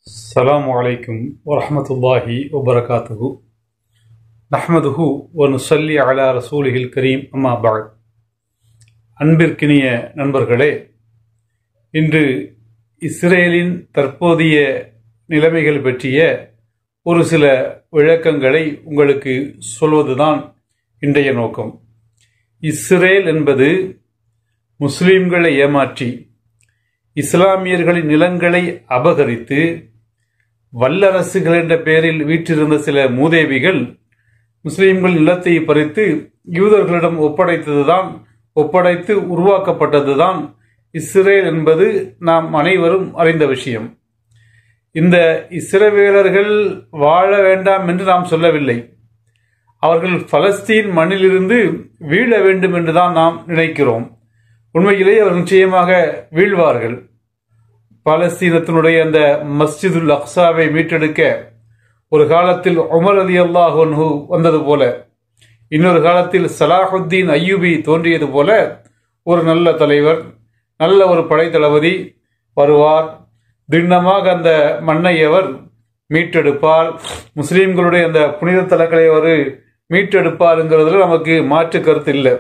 السلام عليكم ورحمة الله وبركاته نحمده ونصلي على رسوله الكريم أما بعد அன்பிற்கினிய நண்பர்களே, இன்று இஸ்ரேலின் தற்போதைய நிலைமைகள் பற்றிய ஒரு சில விளக்கங்களை உங்களுக்கு சொல்வதுதான் இன்றைய நோக்கம். இஸ்ரேல் என்பது முஸ்லிம்களை ஏமாற்றி இஸ்லாமியர்களின் நிலங்களை அபகரித்து வல்லரசுகள் என்ற பெயரில் வீற்றிருந்த சில மூதேவிகள் முஸ்லிம்கள் நிலத்தை பறித்து யூதர்களிடம் ஒப்படைத்து உருவாக்கப்பட்டதுதான் இஸ்ரேல் என்பது நாம் அனைவரும் அறிந்த விஷயம். இந்த இஸ்ரவேலர்கள் வாழ வேண்டாம் என்று நாம் சொல்லவில்லை. அவர்கள் பலஸ்தீன் மண்ணிலிருந்து வீழ வேண்டும் என்றுதான் நாம் நினைக்கிறோம். உண்மையிலேயே அவர் நிச்சயமாக வீழ்வார்கள். பாலஸ்தீனத்தினுடைய அந்த மஸ்ஜிதுல் அக்ஸாவை மீட்டெடுக்க ஒரு காலத்தில் உமர் ரலியல்லாஹு அன்ஹு வந்தது போல, இன்னொரு காலத்தில் சலாஹுத்தீன் அய்யூபி தோன்றியது போல ஒரு நல்ல தலைவர், நல்ல ஒரு படைத்தளபதி வருவார். திண்ணமாக அந்த மண்ணை அவர் மீட்டெடுப்பார். முஸ்லிம்களுடைய அந்த புனித தலங்களை அவர் மீட்டெடுப்பாருங்கிறதுல நமக்கு மாற்று கருத்து இல்லை.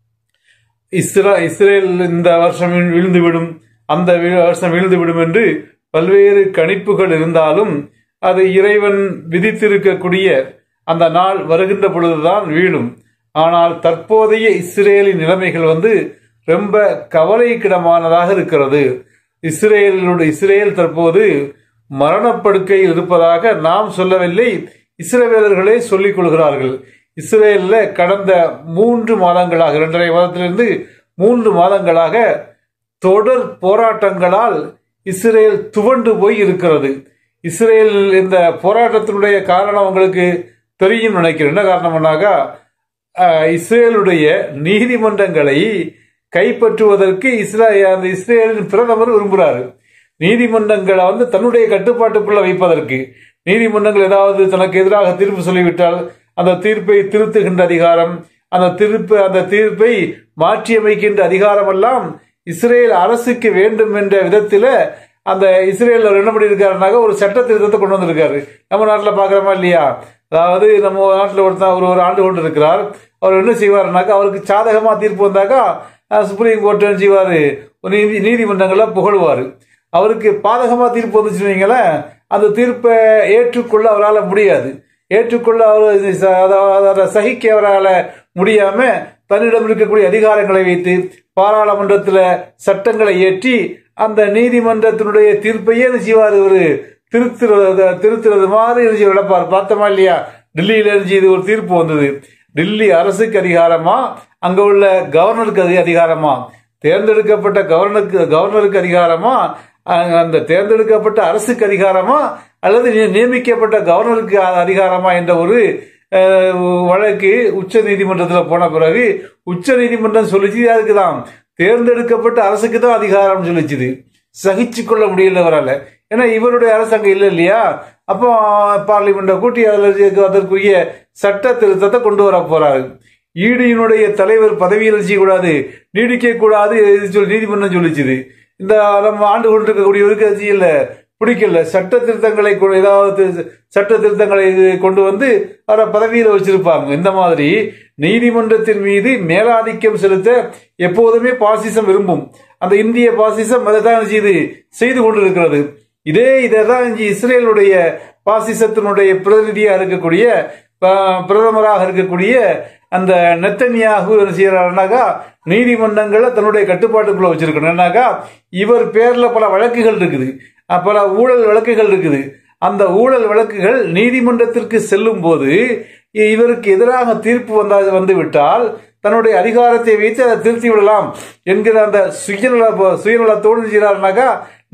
இஸ்ரேல் இந்த வருஷம் விழுந்துவிடும், அந்த வருஷம் விழுந்துவிடும் என்று பல்வேறு கணிப்புகள் இருந்தாலும் அது இறைவன் விதித்திருக்கக்கூடிய அந்த நாள் வருகின்ற பொழுதுதான் வீழும். ஆனால் தற்போதைய இஸ்ரேலின் நிலைமைகள் ரொம்ப கவலைக்கிடமானதாக இருக்கிறது. இஸ்ரேல் தற்போது மரணப்படுக்கையில் இருப்பதாக நாம் சொல்லவில்லை, இஸ்ரவேலர்களே சொல்லிக் கொள்கிறார்கள். இஸ்ரேலில் கடந்த 3 மாதங்களாக 2.5 மாதத்திலிருந்து 3 மாதங்களாக தொடர் போராட்டங்களால் இஸ்ரேல் துவண்டு போய் இருக்கிறது. இஸ்ரேல் இந்த போராட்டத்தினுடைய காரணம் உங்களுக்கு தெரியும் நினைக்கிறேன். என்ன காரணம்னாக்கா, இஸ்ரேலுடைய நீதிமன்றங்களை கைப்பற்றுவதற்கு அந்த இஸ்ரேலின் பிரதமர் விரும்புகிறாரு. நீதிமன்றங்களை தன்னுடைய கட்டுப்பாட்டுக்குள்ள வைப்பதற்கு, நீதிமன்றங்கள் ஏதாவது தனக்கு எதிராக தீர்ப்பு சொல்லிவிட்டால் அந்த தீர்ப்பை திருத்துகின்ற அதிகாரம், அந்த தீர்ப்பை மாற்றியமைக்கின்ற அதிகாரம் எல்லாம் இஸ்ரேல் அரசுக்கு வேண்டும் என்ற விதத்தில் அந்த இஸ்ரேல் என்ன பண்ணியிருக்காருனாக்க ஒரு சட்ட திருத்தத்தை கொண்டு வந்திருக்காரு. நம்ம நாட்டில் பார்க்குறோமா இல்லையா? அதாவது நம்ம நாட்டில் ஒரு ஆண்டு கொண்டு இருக்கிறார். அவர் என்ன செய்வார்னாக்கா, அவருக்கு சாதகமாக தீர்ப்பு வந்தாக்கா சுப்ரீம் கோர்ட் என்ன செய்வார், நீதிமன்றங்களை புகழ்வார். அவருக்கு பாதகமாக தீர்ப்பு வந்துச்சுன்னு வைங்களேன், அந்த தீர்ப்பை ஏற்றுக்கொள்ள அவரால் முடியாது. ஏற்றுக்கொள்ள அவர் சகிக்க அவரால் முடியாம தன்னிடம் இருக்கக்கூடிய அதிகாரங்களை வைத்து பாராளுமன்றத்தில் சட்டங்களை ஏற்றி அந்த நீதிமன்றத்தினுடைய தீர்ப்பையே செய்வார், ஒரு திருத்துறது மாதிரி நடப்பார். பார்த்தோமா இல்லையா? டெல்லியில இது ஒரு தீர்ப்பு வந்தது. டெல்லி அரசுக்கு அதிகாரமா, அங்க உள்ள கவர்னருக்கு அதிகாரமா, தேர்ந்தெடுக்கப்பட்ட கவர்னருக்கு அதிகாரமா, அந்த தேர்ந்தெடுக்கப்பட்ட அரசுக்கு அதிகாரமா, அல்லது நியமிக்கப்பட்ட கவர்னருக்கு அதிகாரமா என்ற ஒரு வழக்கு உச்ச நீதிமன்றத்தில் போன பிறகு உச்ச நீதிமன்றம் சொல்லிச்சு அதுக்குதான் தேர்ந்தெடுக்கப்பட்ட அரசுக்கு தான் அதிகாரம் சொல்லிச்சுது. சகிச்சு கொள்ள முடியல அவரால். ஏன்னா இவருடைய அரசு அங்க இல்லை இல்லையா? அப்போ பார்லிமெண்ட்டை கூட்டி அதற்குரிய சட்ட திருத்தத்தை கொண்டு வர போறாரு. ஈடியினுடைய தலைவர் பதவியில் செய்யக்கூடாது, நீடிக்க கூடாது சொல்லி நீதிமன்றம் சொல்லிச்சுது. இந்த நம்ம ஆண்டு கொண்டிருக்கக்கூடியவருக்கு அது இல்ல, பிடிக்கல. சட்ட திருத்தங்களை ஏதாவது சட்ட திருத்தங்களை கொண்டு அவரை பதவியில் வச்சிருப்பாங்க. இந்த மாதிரி நீதிமன்றத்தின் மீது மேலாதிக்கம் செலுத்த எப்போதுமே பாசிசம் விரும்பும். அந்த இந்திய பாசிசம் அதை தான் செய்து கொண்டிருக்கிறது. இதைதான் இஸ்ரேலுடைய பாசிசத்தினுடைய பிரதிநிதியாக இருக்கக்கூடிய பிரதமராக இருக்கக்கூடிய அந்த நெத்தன்யாகு என்ன செய்யறாருனாக்கா, நீதிமன்றங்களை தன்னுடைய கட்டுப்பாட்டுக்குள்ள வச்சிருக்கணும். என்னக்கா, இவர் பேர்ல பல வழக்குகள் இருக்குது, பல ஊழல் வழக்குகள் இருக்குது. அந்த ஊழல் வழக்குகள் நீதிமன்றத்திற்கு செல்லும் போது இவருக்கு எதிராக தீர்ப்பு வந்துவிட்டால் தன்னுடைய அதிகாரத்தை வைத்து அதை திருத்தி விடலாம் என்கிற அந்த சுயநலத்தோடு செய்கிறார்னாக்கா,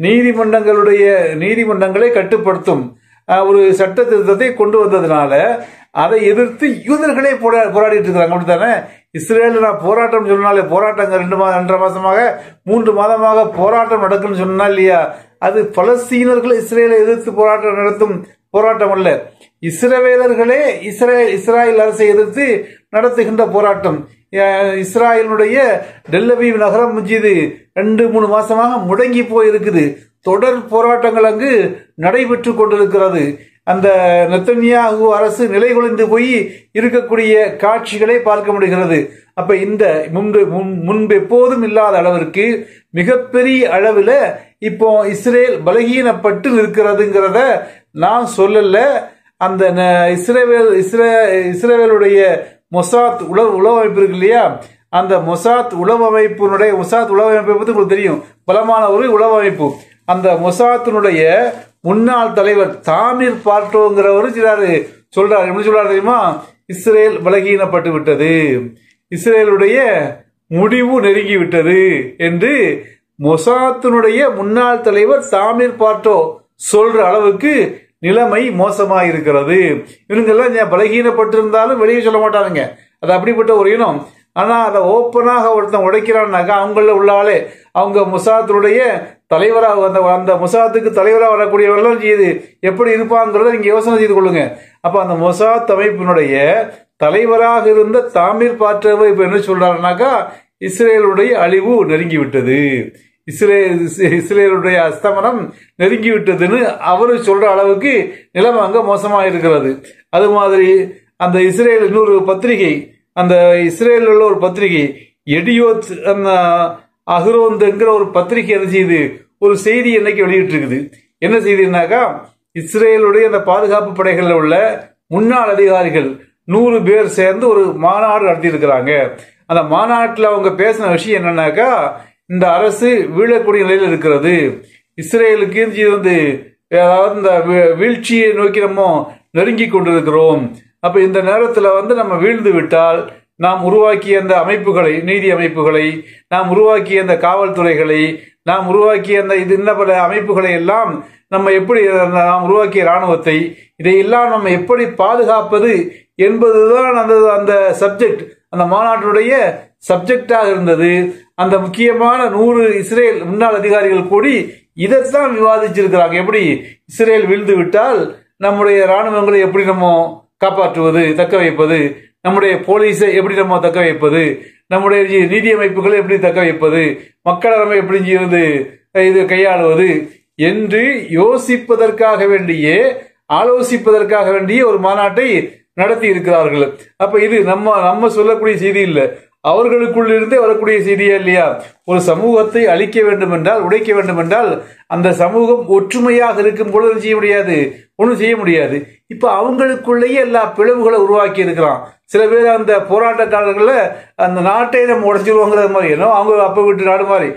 நீதிமன்றங்களை கட்டுப்படுத்தும் ஒரு சட்ட திருத்தத்தை கொண்டு வந்ததுனால அதை எதிர்த்து யூதர்களே போராடிட்டு இருக்கிறாங்க. அப்படித்தானே? இஸ்ரேல் நான் போராட்டம் சொன்னாலே போராட்டங்க 2.5 மாசமாக 3 மாதமாக போராட்டம் நடக்கும்னு சொன்னா இல்லையா? அது பலஸ்தீனர்கள் இஸ்ரேலை எதிர்த்து போராட்டம் நடத்தும் போராட்டம் அல்ல, இஸ்ரவேலர்களே இஸ்ராயல் அரசை எதிர்த்து நடத்துகின்ற போராட்டம். இஸ்ராயலுடைய டெல் அவீவ் நகரம் 2-3 மாசமாக முடங்கி போயிருக்குது. தொடர் போராட்டங்கள் அங்கு நடைபெற்று கொண்டிருக்கிறது. அந்த நெத்தன்யாகு அரசு நிலைகுலைந்து போய் இருக்கக்கூடிய காட்சிகளை பார்க்க முடிகிறது. அப்ப இந்த முன்பு எப்போதும் இல்லாத அளவிற்கு மிகப்பெரிய அளவில் இப்போ இஸ்ரேல் பலகீனப்பட்டு இருக்கிறதுங்கிறத நான் சொல்லல. அந்த இஸ்ரேலுடைய மொசாத் உளவு அமைப்பு இருக்கு இல்லையா, அந்த மொசாத் உளவு அமைப்பினுடைய உங்களுக்கு தெரியும், பலமான ஒரு உளவு அமைப்பு. அந்த மொசாத்தினுடைய முன்னாள் தலைவர் தாமிர் பார்ட்டோங்கிறவர் சொல்றாரு, எப்படி சொல்றாரு தெரியுமா? இஸ்ரேல் பலகீனப்பட்டு விட்டது, இஸ்ரேலுடைய முடிவு நெருங்கி விட்டது என்று மொசாத்தினுடைய முன்னாள் தலைவர் தாமிர் பார்ட்டோ சொல்ற அளவுக்கு நிலைமை மோசமாயிருக்கிறது. இவங்கெல்லாம் பலகீனப்பட்டிருந்தாலும் வெளியே சொல்ல மாட்டாருங்க, அது அப்படிப்பட்ட ஒரு இனம். ஆனா அதை ஓப்பனாக ஒருத்தன் உடைக்கிறான்னாக்கா அவங்கள உள்ளாலே அவங்க முசாத்தினுடைய தலைவராக அந்த முசாத்துக்கு தலைவராக வரக்கூடியவர்களும் செய்து எப்படி இருப்பாங்கிறத நீங்க யோசனை செய்து கொள்ளுங்க. அப்ப அந்த மொசாத் அமைப்பினுடைய தலைவராக இருந்த தாமிர் பார்ட்டோவை இப்ப என்ன சொல்றாருனாக்கா, இஸ்ரேலுடைய அழிவு நெருங்கி விட்டது, இஸ்ரேலுடைய அஸ்தமனம் நெருங்கி விட்டதுன்னு அவரு சொல்ற அளவுக்கு நிலைமை அங்க மோசமா இருக்கிறது. அது மாதிரி அந்த இஸ்ரேல் இன்னொரு பத்திரிகை, அந்த இஸ்ரேலில் உள்ள ஒரு பத்திரிகை எடியோத் அஹ்ரோந்த்ங்கிற ஒரு பத்திரிகை என்ன செய்யுது, ஒரு செய்தி என்னைக்கு வெளியிட்டு இருக்குது. என்ன செய்தினாக்கா, இஸ்ரேலுடைய அந்த பாதுகாப்பு படைகளில் உள்ள முன்னாள் அதிகாரிகள் 100 பேர் சேர்ந்து ஒரு மாநாடு நடத்தி இருக்கிறாங்க. அந்த மாநாட்டில் அவங்க பேசின விஷயம் என்னன்னாக்கா, இந்த அரசு வீழக்கூடிய நிலையில் இருக்கிறது, இஸ்ரேலுக்கு அதாவது இந்த வீழ்ச்சியை நோக்கி நம்ம நெருங்கி கொண்டிருக்கிறோம். அப்ப இந்த நேரத்தில் நம்ம வீழ்ந்து விட்டால் நாம் உருவாக்கிய அந்த அமைப்புகளை, நீதி அமைப்புகளை, நாம் உருவாக்கிய அந்த காவல்துறைகளை, நாம் உருவாக்கிய அந்த இன்ன பல அமைப்புகளை எல்லாம் நம்ம எப்படி, நாம் உருவாக்கிய இராணுவத்தை, இதையெல்லாம் நம்ம எப்படி பாதுகாப்பது என்பதுதான் அந்த சப்ஜெக்ட், அந்த மாநாட்டினுடைய சப்ஜெக்டாக இருந்தது. அந்த முக்கியமான 100 இஸ்ரேல் முன்னாள் அதிகாரிகள் கூடி இதைத்தான் விவாதிச்சிருக்கிறாங்க. எப்படி இஸ்ரேல் வீழ்ந்து விட்டால் நம்முடைய இராணுவங்களை எப்படி நம்ம காப்பாற்றுவது, தக்க வைப்பது, நம்முடைய போலீஸை எப்படி நம்ம தக்க வைப்பது, நம்முடைய நீதி அமைப்புகளை எப்படி தக்க வைப்பது, மக்களை நம்ம எப்படி இது கையாளுவது என்று யோசிப்பதற்காக வேண்டிய, ஆலோசிப்பதற்காக வேண்டிய ஒரு மாநாட்டை நடத்தி இருக்கிறார்கள். அப்ப இது நம்ம சொல்லக்கூடிய செய்தி இல்லை, அவர்களுக்குள் இருந்தே வரக்கூடிய செய்தியா இல்லையா? ஒரு சமூகத்தை அழிக்க வேண்டும் என்றால், உடைக்க வேண்டும் என்றால், அந்த சமூகம் ஒற்றுமையாக இருக்கும் பொழுது செய்ய முடியாது, ஒன்றும் செய்ய முடியாது. இப்ப அவங்களுக்குள்ளேயே எல்லா பிளவுகளை உருவாக்கி இருக்கிறான். சில பேர் அந்த போராட்டக்காரர்கள அந்த நாட்டை நம்ம உடைச்சிருவாங்கிறது மாதிரி, ஏன்னா அவங்க அப்ப விட்டு நாடு மாதிரி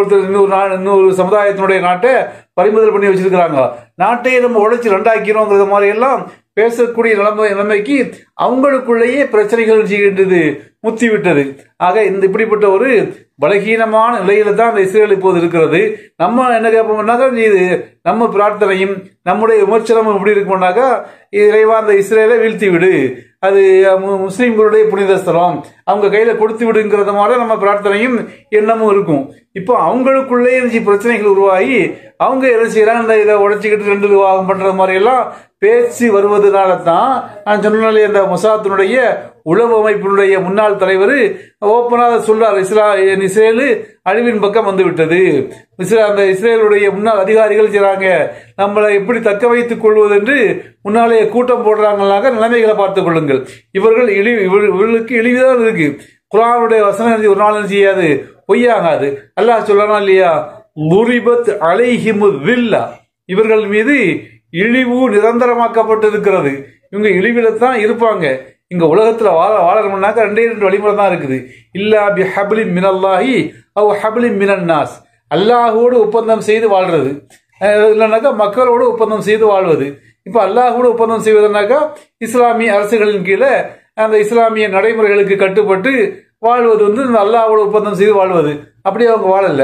இன்னொரு சமுதாயத்தினுடைய நாட்டை பறிமுதல் பண்ணி வச்சிருக்கிறாங்க, நாட்டையே நம்ம உடைச்சு ரெண்டாக்கிறோங்கிறது மாதிரி எல்லாம் பேசக்கூடிய நிலைமைக்கு அவங்களுக்குள்ளேயே பிரச்சனைகள் செய்கின்றது முத்திவிட்டது. ஆக இப்படிப்பட்ட ஒரு பலகீனமான நிலையில தான் அந்த இஸ்ரேல் இப்போது இருக்கிறது. நம்ம என்ன கேட்போம்னாக்கா, இது நம்ம பிரார்த்தனையும் நம்முடைய விமர்சனமும் எப்படி இருக்கும்னாக்கா, இறைவா அந்த இஸ்ரேலை வீழ்த்தி விடு, அது முஸ்லீம்களுடைய புனித ஸ்தலம், அவங்க கையில கொடுத்து விடுங்கிறத மாதிரி நம்ம பிரார்த்தனையும் எண்ணமும் இருக்கும். இப்போ அவங்களுக்குள்ளே பிரச்சனைகள் உருவாகி அவங்க என்ன செய்யறாங்க, இதை உடைச்சிக்கிட்டு 2 விவாகம் பண்றது மாதிரி எல்லாம் பேச்சு வருவதனால தான் நான் சொன்னாலே அந்த மொசாத்தினுடைய உளவு அமைப்பினுடைய முன்னாள் தலைவர் ஓப்பனாக சொல்றார், இஸ்ரேலு அழிவின் பக்கம் வந்து விட்டது, அந்த இஸ்ரேலுடைய முன்னாள் அதிகாரிகள் செய்றாங்க, நம்மளை எப்படி தக்க வைத்துக் கொள்வது என்று முன்னாலே கூட்டம் போடுறாங்களாக நிலைமைகளை பார்த்துக் கொள்ளுங்கள். இவர்களுக்கு இழிவுதான் இருக்கு. குர்ஆனுடைய வசனம் ஒரு நாள் செய்யாது, பொய்யாகாது. அல்லாஹ் சொல்றானா இல்லையா, முரிபத் அலைஹிமு தில்லா, இவர்கள் மீது இழிவு நிரந்தரமாக்கப்பட்டிருக்கிறது. இவங்க இழிவில தான் இருப்பாங்க. இங்க உலகத்துல வாழணும்னாக்க 2 வழிமுறை தான் இருக்குது. இல்லா பி ஹப்லின் மினல்லாஹி அவ் ஹப்லின் மினன் நாஸ், அல்லாஹோடு ஒப்பந்தம் செய்து வாழ்றது, இல்லைனாக்கா மக்களோடு ஒப்பந்தம் செய்து வாழ்வது. இப்ப அல்லாஹோடு ஒப்பந்தம் செய்வதுனாக்கா இஸ்லாமிய அரசுகளின் கீழே அந்த இஸ்லாமிய நடைமுறைகளுக்கு கட்டுப்பட்டு வாழ்வது இந்த அல்லாஹோடு ஒப்பந்தம் செய்து வாழ்வது. அப்படி அவங்க வாழல.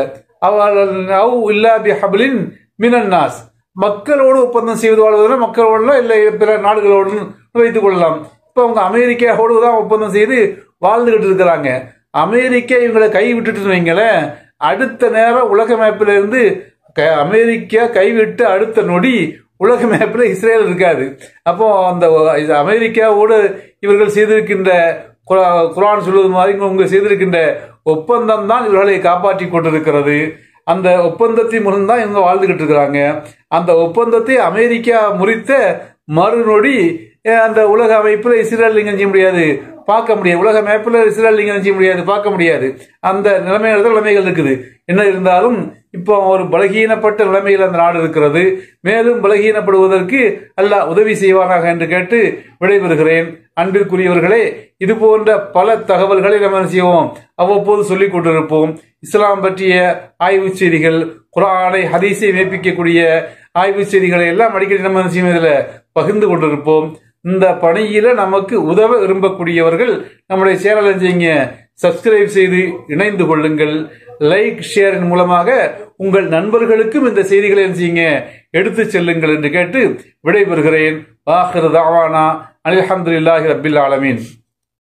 அவ் இல்லா பி ஹப்லின் மினன் நாஸ், மக்களோடு ஒப்பந்தம் செய்து வாழ்வதுனா மக்களோட இல்லை பிற நாடுகளோடு வைத்துக் கொள்ளலாம். இப்ப அவங்க அமெரிக்காவோடு தான் ஒப்பந்தம் செய்து வாழ்ந்துகிட்டு இருக்கிறாங்க. அமெரிக்கா இவங்களை கை விட்டுட்டு வைங்களேன், அடுத்த நேரம் உலக மேப்பில இருந்து அமெரிக்கா கைவிட்டு அடுத்த நொடி உலக மேப்பில் இஸ்ரேல் இருக்காது. அப்போ அந்த அமெரிக்காவோடு இவர்கள் செய்திருக்கின்ற குர்ஆன் சொல்வது மாதிரி இவங்க செய்திருக்கின்ற ஒப்பந்தம் தான் இவர்களை காப்பாற்றி கொண்டிருக்கிறது. அந்த ஒப்பந்தத்தின் மூலம் தான் இவங்க வாழ்ந்துகிட்டு இருக்கிறாங்க. அந்த ஒப்பந்தத்தை அமெரிக்கா முறித்த மறுநொடி அந்த உலக அமைப்புல இஸ்ரேல் நீங்க செய்ய முடியாது, பார்க்க முடியாது. உலக மேப்பில் இஸ்ரேல் நீங்க செய்ய முடியாது, பார்க்க முடியாது. அந்த நிலைமைகள் இருக்குது. என்ன இருந்தாலும் இப்போ ஒரு பலகீனப்பட்ட நிலைமையில் அந்த நாடு இருக்கிறது. மேலும் பலகீனப்படுவதற்கு அல்லாஹ் உதவி செய்வானாக என்று கேட்டு விடைபெறுகிறேன். அன்பிற்குரியவர்களே, இது போன்ற பல தகவல்களை நம்ம செய்வோம், அவ்வப்போது சொல்லிக் கொண்டிருப்போம். இஸ்லாம் பற்றிய ஆய்வு செய்திகள், குர்ஆனை ஹதீஸை மெய்ப்பிக்கக்கூடிய ஆய்வு செய்திகளை எல்லாம் அடிக்கடி நம்ம இதில் பகிர்ந்து கொண்டிருப்போம். இந்த பணியில நமக்கு உதவ விரும்பக்கூடியவர்கள் நம்முடைய சேனலை செய்யுங்க, சப்ஸ்கிரைப் செய்து இணைந்து கொள்ளுங்கள். லைக் ஷேரின் மூலமாக உங்கள் நண்பர்களுக்கும் இந்த செய்திகளை செய்யுங்க, எடுத்து செல்லுங்கள் என்று கேட்டு விடைபெறுகிறேன். ஆகிரு தாவானா அல்ஹம்துலில்லாஹி ரப்பில் ஆலமீன்.